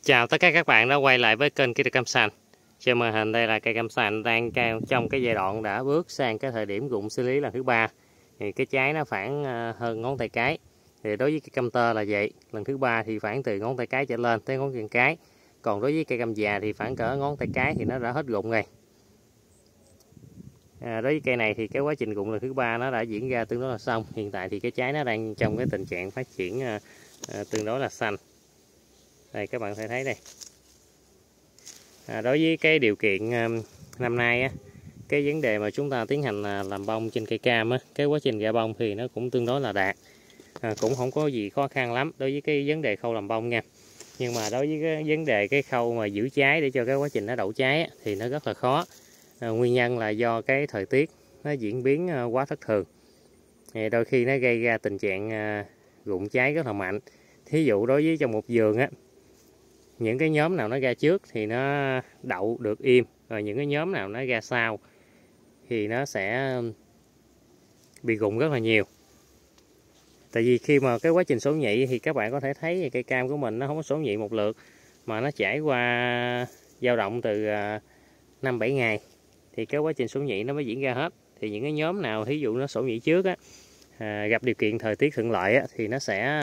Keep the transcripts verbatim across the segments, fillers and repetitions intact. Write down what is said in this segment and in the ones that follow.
Chào tất cả các bạn đã quay lại với kênh Kỹ thuật Cam Sành. Trên màn hình đây là cây cam sành đang trong cái giai đoạn đã bước sang cái thời điểm rụng xử lý lần thứ ba. Thì cái trái nó khoảng hơn ngón tay cái. Thì đối với cây cam tơ là vậy, lần thứ ba thì khoảng từ ngón tay cái trở lên tới ngón chân cái. Còn đối với cây cam già thì khoảng cỡ ngón tay cái thì nó đã hết rụng rồi. À, đối với cây này thì cái quá trình rụng lần thứ ba nó đã diễn ra tương đối là xong. Hiện tại thì cái trái nó đang trong cái tình trạng phát triển à, à, tương đối là xanh. Đây các bạn có thể thấy đây. À, đối với cái điều kiện um, năm nay á, cái vấn đề mà chúng ta tiến hành là làm bông trên cây cam á, cái quá trình ra bông thì nó cũng tương đối là đạt, à, cũng không có gì khó khăn lắm đối với cái vấn đề khâu làm bông nha. Nhưng mà đối với cái vấn đề cái khâu mà giữ trái để cho cái quá trình nó đậu trái á, thì nó rất là khó. À, nguyên nhân là do cái thời tiết nó diễn biến uh, quá thất thường, thì đôi khi nó gây ra tình trạng uh, rụng trái rất là mạnh. Thí dụ đối với trong một vườn á, những cái nhóm nào nó ra trước thì nó đậu được im, rồi những cái nhóm nào nó ra sau thì nó sẽ bị rụng rất là nhiều. Tại vì khi mà cái quá trình sổ nhị thì các bạn có thể thấy cây cam của mình nó không có sổ nhị một lượt, mà nó trải qua dao động từ năm bảy ngày thì cái quá trình sổ nhị nó mới diễn ra hết. Thì những cái nhóm nào thí dụ nó sổ nhị trước á, à, gặp điều kiện thời tiết thuận lợi á, thì nó sẽ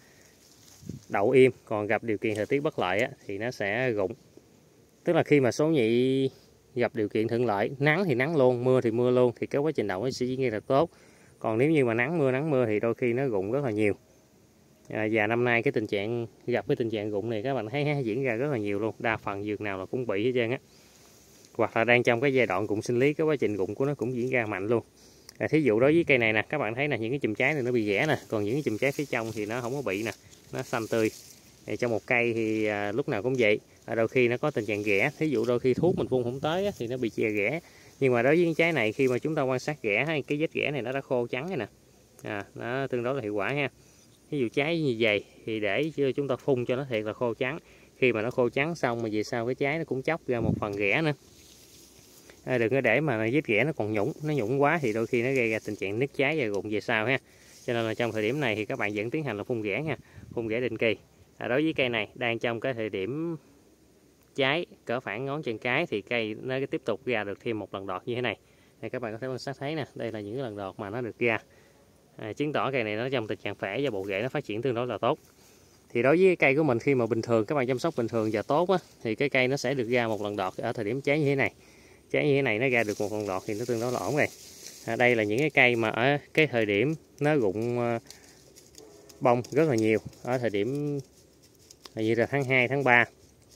đậu im, còn gặp điều kiện thời tiết bất lợi á, thì nó sẽ rụng. Tức là khi mà số nhị gặp điều kiện thuận lợi, nắng thì nắng luôn, mưa thì mưa luôn, thì cái quá trình đậu nó sẽ diễn ra là tốt. Còn nếu như mà nắng mưa nắng mưa thì đôi khi nó rụng rất là nhiều. À, và năm nay cái tình trạng gặp cái tình trạng rụng này các bạn thấy ha, diễn ra rất là nhiều luôn, đa phần vườn nào là cũng bị hết trơn á. Hoặc là đang trong cái giai đoạn rụng sinh lý, cái quá trình rụng của nó cũng diễn ra mạnh luôn. À, thí dụ đối với cây này nè, các bạn thấy nè, những cái chùm trái này nó bị ghẻ nè, còn những cái chùm trái phía trong thì nó không có bị nè, nó xanh tươi. Thì trong một cây thì à, lúc nào cũng vậy, à, đôi khi nó có tình trạng ghẻ, thí dụ đôi khi thuốc mình phun không tới á, thì nó bị chè ghẻ. Nhưng mà đối với những trái này, khi mà chúng ta quan sát ghẻ, cái vết ghẻ này nó đã khô trắng rồi nè, à, nó tương đối là hiệu quả ha. Ví dụ trái như vậy thì để chúng ta phun cho nó thiệt là khô trắng. Khi mà nó khô trắng xong mà về sau cái trái nó cũng chóc ra một phần ghẻ nữa. À, đừng có để mà vết ghẻ nó còn nhũng, nó nhũng quá thì đôi khi nó gây ra tình trạng nứt trái và rụng về sau ha. Cho nên là trong thời điểm này thì các bạn vẫn tiến hành là phun ghẻ nha, phun ghẻ định kỳ. À, đối với cây này đang trong cái thời điểm trái cỡ khoảng ngón chân cái thì cây nó tiếp tục ra được thêm một lần đọt như thế này. Đây các bạn có thể quan sát thấy nè, đây là những cái lần đọt mà nó được ra, à, chứng tỏ cây này nó trong tình trạng khỏe và bộ rễ nó phát triển tương đối là tốt. Thì đối với cây của mình, khi mà bình thường các bạn chăm sóc bình thường và tốt á, thì cái cây nó sẽ được ra một lần đọt ở thời điểm trái như thế này. Trái như thế này nó ra được một lần đọt thì nó tương đối là ổn rồi. À, đây là những cái cây mà ở cái thời điểm nó rụng bông rất là nhiều, ở thời điểm như là tháng hai, tháng ba,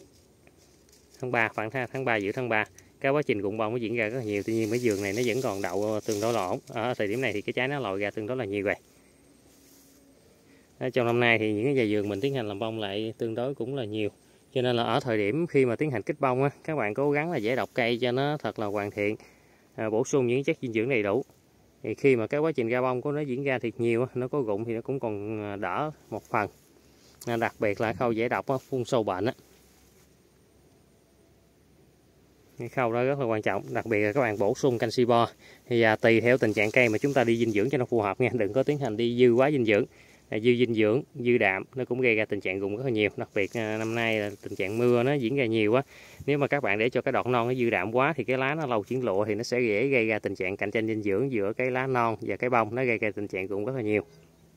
tháng ba, khoảng tháng ba, giữa tháng ba, cái quá trình rụng bông nó diễn ra rất là nhiều. Tuy nhiên mấy vườn này nó vẫn còn đậu tương đối là ổn. Ở thời điểm này thì cái trái nó lòi ra tương đối là nhiều rồi. Trong năm nay thì những cái già vườn mình tiến hành làm bông lại tương đối cũng là nhiều. Cho nên là ở thời điểm khi mà tiến hành kích bông á, các bạn cố gắng là giải độc cây cho nó thật là hoàn thiện, à, bổ sung những chất dinh dưỡng đầy đủ. Thì khi mà cái quá trình ra bông của nó diễn ra thiệt nhiều, nó có rụng thì nó cũng còn đỡ một phần. À, đặc biệt là khâu giải độc, phun sâu bệnh á, cái khâu đó rất là quan trọng. Đặc biệt là các bạn bổ sung canxi bo thì à, tùy theo tình trạng cây mà chúng ta đi dinh dưỡng cho nó phù hợp nha, đừng có tiến hành đi dư quá dinh dưỡng. À, dư dinh dưỡng, dư đạm nó cũng gây ra tình trạng rụng rất là nhiều. Đặc biệt à, năm nay là tình trạng mưa nó diễn ra nhiều quá, nếu mà các bạn để cho cái đọt non nó dư đạm quá thì cái lá nó lâu chuyển lụa thì nó sẽ dễ gây ra tình trạng cạnh tranh dinh dưỡng giữa cái lá non và cái bông, nó gây ra tình trạng rụng rất là nhiều.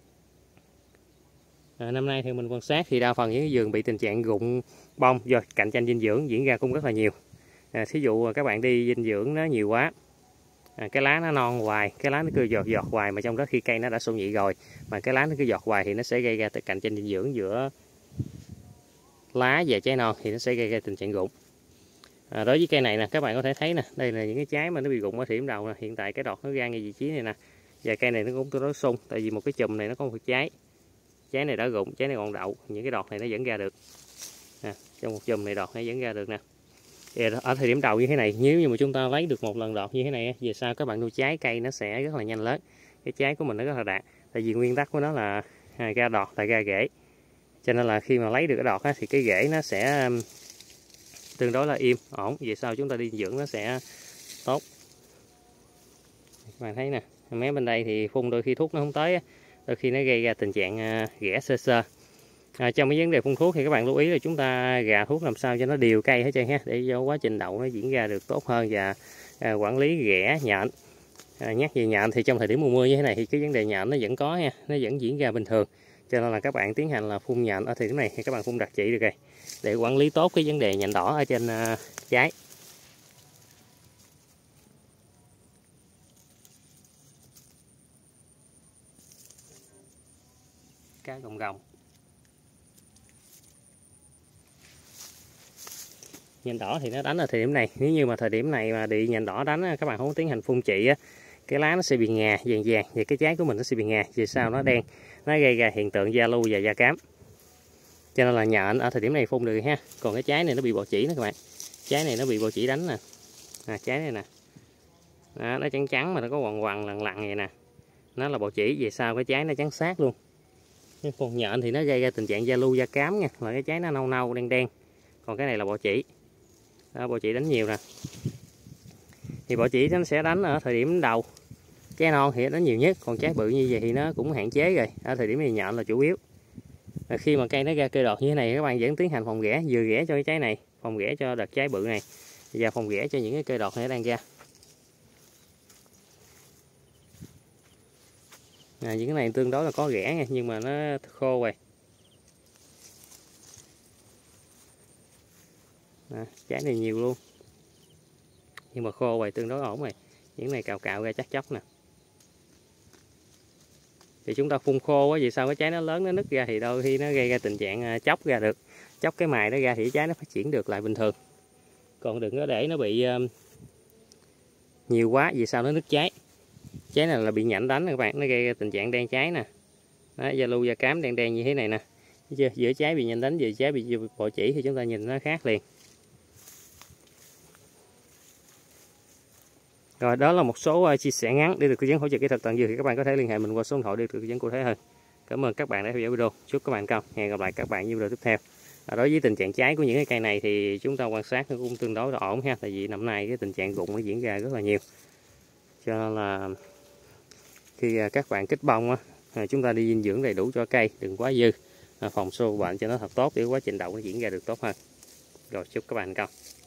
À, năm nay thì mình quan sát thì đa phần những cái vườn bị tình trạng rụng bông do cạnh tranh dinh dưỡng diễn ra cũng rất là nhiều. À, thí dụ các bạn đi dinh dưỡng nó nhiều quá, à, cái lá nó non hoài, cái lá nó cứ giọt giọt hoài, mà trong đó khi cây nó đã sổ nhị rồi mà cái lá nó cứ giọt hoài thì nó sẽ gây ra cạnh tranh dinh dưỡng giữa lá và trái non thì nó sẽ gây ra tình trạng rụng. À, đối với cây này nè, các bạn có thể thấy nè, đây là những cái trái mà nó bị rụng ở điểm đầu nè. Hiện tại cái đọt nó ra ngay vị trí này nè, và cây này nó cũng tương đối sung, tại vì một cái chùm này nó có một trái, trái này đã rụng, trái này còn đậu, những cái đọt này nó vẫn ra được. À, trong một chùm này đọt nó vẫn ra được nè. Thì ở thời điểm đầu như thế này, nếu như mà chúng ta lấy được một lần đọt như thế này, về sau các bạn nuôi trái cây nó sẽ rất là nhanh lớn, cái trái của mình nó rất là đạt. Tại vì nguyên tắc của nó là à, ra đọt là ra rễ, cho nên là khi mà lấy được cái đọt á, thì cái rễ nó sẽ tương đối là im ổn, về sau chúng ta đi dưỡng nó sẽ tốt. Các bạn thấy nè, mé bên đây thì phun đôi khi thuốc nó không tới á, đôi khi nó gây ra tình trạng ghẻ sơ sơ. À, trong cái vấn đề phun thuốc thì các bạn lưu ý là chúng ta gà thuốc làm sao cho nó đều cây hết trơn ha, để cho quá trình đậu nó diễn ra được tốt hơn, và à, quản lý ghẻ nhện. À, nhắc về nhện thì trong thời điểm mùa mưa như thế này thì cái vấn đề nhện nó vẫn có nha, nó vẫn diễn ra bình thường, cho nên là các bạn tiến hành là phun nhện ở thời điểm này thì các bạn phun đặc trị được rồi, để quản lý tốt cái vấn đề nhện đỏ ở trên uh, trái. Cá gồng gồng. Nhện đỏ thì nó đánh ở thời điểm này, nếu như mà thời điểm này mà bị nhện đỏ đánh các bạn không tiến hành phun trị á, cái lá nó sẽ bị ngà vàng vàng, và cái trái của mình nó sẽ bị ngà, về sau nó đen, nó gây ra hiện tượng da lu và da cám. Cho nên là nhện ở thời điểm này phun được ha. Còn cái trái này nó bị bọ chỉ nè các bạn, trái này nó bị bọ chỉ đánh nè, à, trái này nè, đó, nó trắng trắng mà nó có quằn quằn lằn lằn vậy nè, nó là bọ chỉ, về sau cái trái nó trắng sát luôn. Còn nhện thì nó gây ra tình trạng da lu da cám nha, là cái trái nó nâu nâu đen đen, còn cái này là bọ chỉ. Đó, bọ chỉ đánh nhiều nè. Thì bọ chỉ nó sẽ đánh ở thời điểm đầu, trái non thì nó nhiều nhất, còn trái bự như vậy thì nó cũng hạn chế rồi. Ở thời điểm này nhện là chủ yếu. À, khi mà cây nó ra cây đọt như thế này các bạn vẫn tiến hành phòng ghẻ, vừa ghẻ cho cái trái này, phòng ghẻ cho đợt trái bự này, và phòng ghẻ cho những cái cây đọt này đang ra. À, những cái này tương đối là có ghẻ nha, nhưng mà nó khô rồi. À, trái này nhiều luôn, nhưng mà khô rồi, tương đối ổn rồi. Những này cào cào ra chắc chóc nè. Thì chúng ta phun khô quá, vì sao cái trái nó lớn nó nứt ra thì đôi khi nó gây ra tình trạng chóc ra được, chóc cái mài nó ra thì cái trái nó phát triển được lại bình thường. Còn đừng có để nó bị uh, nhiều quá, vì sao nó nứt trái. Trái này là bị nhện đánh các bạn, nó gây ra tình trạng đen trái nè. Đó, da lu da cám đen đen như thế này nè. Chưa? Giữa trái bị nhện đánh, giữa trái bị bọ chỉ thì chúng ta nhìn nó khác liền. Rồi, đó là một số chia sẻ ngắn để được tư vấn hỗ trợ kỹ thuật tận dược, thì các bạn có thể liên hệ mình qua số điện thoại để được tư vấn cụ thể hơn. Cảm ơn các bạn đã theo dõi video. Chúc các bạn thành công. Hẹn gặp lại các bạn trong video tiếp theo. À, đối với tình trạng trái của những cái cây này thì chúng ta quan sát nó cũng tương đối là ổn ha, tại vì năm nay cái tình trạng rụng nó diễn ra rất là nhiều. Cho nên là khi các bạn kích bông á, chúng ta đi dinh dưỡng đầy đủ cho cây, đừng quá dư, phòng sâu bệnh cho nó thật tốt để quá trình đậu nó diễn ra được tốt hơn. Rồi, chúc các bạn thành công.